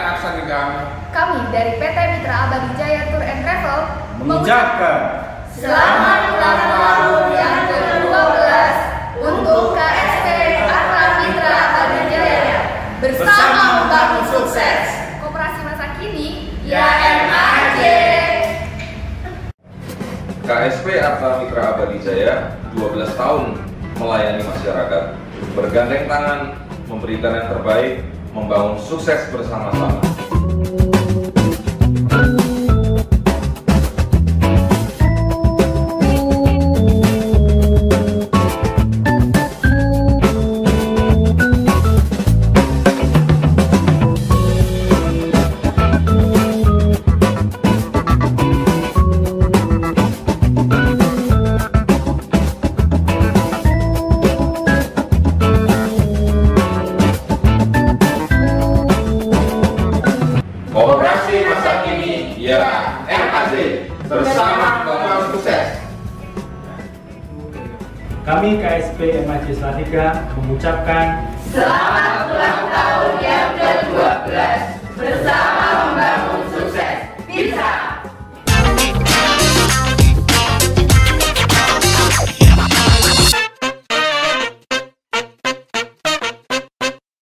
absen kami. Kami dari PT Mitra Abadi Jaya Tour and Travel mengucapkan selamat ulang tahun yang ke-12 untuk KSP Arta Mitra Abadi Jaya bersama membangun sukses koperasi masa kini YMAJ. KSP Arta Mitra Abadi Jaya 12 tahun melayani masyarakat, bergandeng tangan, memberikan yang terbaik, membangun sukses bersama-sama. Koperasi masa kini YMAJ bersama membangun sukses. Kami KSP MAJ Salatiga mengucapkan Selamat